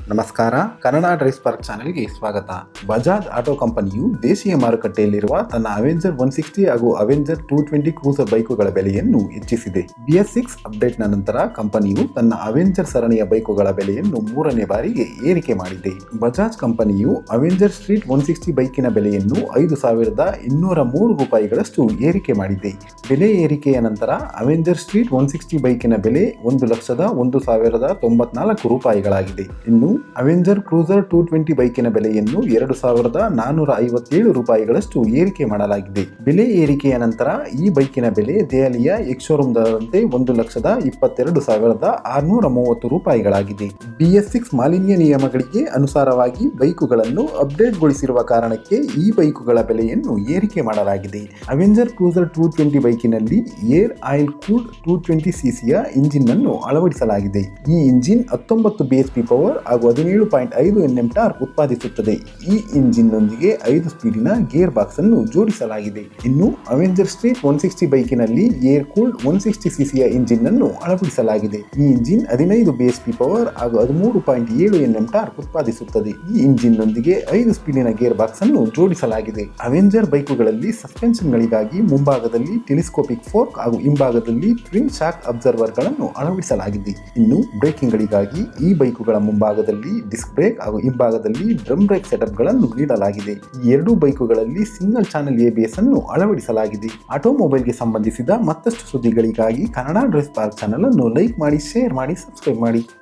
ನಮಸ್ಕಾರ. Kannada drive spark ಚಾನೆಲ್ಗೆ ಸ್ವಾಗತ. ಬಜಾಜ್ ಆಟೋ ಕಂಪನಿಯು ದೇಶೀಯ ಮಾರುಕಟ್ಟೆಯಲ್ಲಿರುವ ತನ್ನ ಅವೆಂಜರ್ 160 ಹಾಗೂ ಅವೆಂಜರ್ 220 ಕ್ರೂಸರ್ ಬೈಕುಗಳ ಬೆಲೆಯನ್ನು ಹೆಚ್ಚಿಸಿದೆ. BS6 ಅಪ್ಡೇಟ್ನ ನಂತರ ಕಂಪನಿಯು ತನ್ನ ಅವೆಂಜರ್ ಸರಣಿಯ ಬೈಕುಗಳ ಬೆಲೆಯನ್ನು 3ನೇ ಬಾರಿಗೆ ಏರಿಕೆ ಮಾಡಿದೆ. ಬಜಾಜ್ ಕಂಪನಿಯು ಅವೆಂಜರ್ ಸ್ಟ್ರೀಟ್ 160 ಬೈಕಿನ ಬೆಲೆಯನ್ನು 5,203 ರೂಪಾಯಿಗಳಷ್ಟು ಏರಿಕೆ ಮಾಡಿದೆ. ಬೆಲೆ ಏರಿಕೆಯ ನಂತರ ಅವೆಂಜರ್ ಸ್ಟ್ರೀಟ್ 160 ಬೈಕಿನ ಬೆಲೆ 1,01,094 ರೂಪಾಯಿಗಳಾಗಿದೆ. ಇನ್ನು ಅವೆಂಜರ್ ಕ್ರೂಸರ್ 220 ಬೈಕಿನ ಬೆಲೆಯನ್ನು 2,457 ರೂಪಾಯಿಗಳಷ್ಟು ಏರಿಕೆ ಮಾಡಲಾಗಿದೆ. ಬೆಲೆ ಏರಿಕೆಯ ನಂತರ ಈ ಬೈಕಿನ ಬೆಲೆ ದೆಹಲಿಯ ಎಕ್ಸ್-ಶೋರೂಮ್ ದರದಂತೆ 1,22,630 ರೂಪಾಯಿಗಳಾಗಿದೆ. BS6 ಮಾಲಿನ್ಯ ನಿಯಮಗಳಿಗೆ ಅನುಸಾರವಾಗಿ ಬೈಕುಗಳನ್ನು ಅಪ್ಡೇಟ್ಗೊಳಿಸಿರುವ ಕಾರಣಕ್ಕೆ ಈ ಬೈಕುಗಳ ಬೆಲೆಯನ್ನು ಏರಿಕೆ ಮಾಡಲಾಗಿದೆ. ಅವೆಂಜರ್ ಕ್ರೂಸರ್ 220 ಬೈಕಿನಲ್ಲಿ air oil cooled 220cc engine ಅನ್ನು ಅಳವಡಿಸಲಾಗಿದೆ. ಈ ಇಂಜಿನ್ 19 BHP ಪವರ್ ಹಾಗೂ 17.5 Nm ಟಾರ್ಕ್ ಉತ್ಪಾದಿಸುತ್ತದೆ. ಈ ಇಂಜಿನ್ ನೊಂದಿಗೆ 5 ಸ್ಪೀಡಿನ ಗೇರ್ ಬಾಕ್ಸ್ ಅನ್ನು ಜೋಡಿಸಲಾಗಿದೆ. ಇನ್ನು ಅವೆಂಜರ್ ಸ್ಟ್ರೀಟ್ 160 ಬೈಕಿನಲ್ಲಿ ಏರ್ ಕೂಲ್ಡ್ 160cc ಇಂಜಿನ್ ಅನ್ನು ಅಳವಡಿಸಲಾಗಿದೆ. ಈ ಇಂಜಿನ್ 15 BHP ಪವರ್ ಹಾಗೂ 13.7 Nm ಟಾರ್ಕ್ ಉತ್ಪಾದಿಸುತ್ತದೆ. ಈ ಇಂಜಿನ್ ನೊಂದಿಗೆ 5 ಸ್ಪೀಡಿನ ಗೇರ್ ಬಾಕ್ಸ್ ಅನ್ನು ಜೋಡಿಸಲಾಗಿದೆ. ಅವೆಂಜರ್ ಬೈಕುಗಳಲ್ಲಿ ಸಸ್ಪೆನ್ಷನ್ ಗಳಿಗಾಗಿ ಮುಂಭಾಗದಲ್ಲಿ ಟೆಲಿಸ್ಕೋಪಿಕ್ ಫೋರ್ಕ್ ಹಾಗೂ ಹಿಂಭಾಗದಲ್ಲಿ ಟ್ವಿನ್ ಶಾಕ್ ಅಬ್ಸರ್ವರ್ ಗಳನ್ನು ಅಳವಡಿಸಲಾಗಿದೆ. ಇನ್ನು ಬ್ರೇಕಿಂಗ್ ಗಳಿಗಾಗಿ ಈ ಬೈಕುಗಳ ಮುಂಭಾಗದಲ್ಲಿ ಡಿಸ್ಕ್ ಬ್ರೇಕ್ ಹಾಗೂ ಹಿಂಭಾಗದಲ್ಲಿ ಡ್ರಮ್ ಬ್ರೇಕ್ ಸೆಟಪ್ ಗಳನ್ನು ನೀಡಲಾಗಿದೆ. ಈ ಎರಡೂ ಬೈಕುಗಳಲ್ಲಿ ಸಿಂಗಲ್ ಚಾನೆಲ್ ABS ಅನ್ನು ಅಳವಡಿಸಲಾಗಿದೆ. ಆಟೋಮೊಬೈಲ್ಗೆ ಸಂಬಂಧಿಸಿದ ಮತ್ತಷ್ಟು ಸುದ್ದಿಗಳಿಗಾಗಿ ಕನ್ನಡ ಡ್ರೈವ್ ಸ್ಪಾರ್ಕ್ ಚಾನೆಲ್ ಅನ್ನು ಲೈಕ್ ಮಾಡಿ, ಶೇರ್ ಮಾಡಿ, ಸಬ್ಸ್ಕ್ರೈಬ್ ಮಾಡಿ.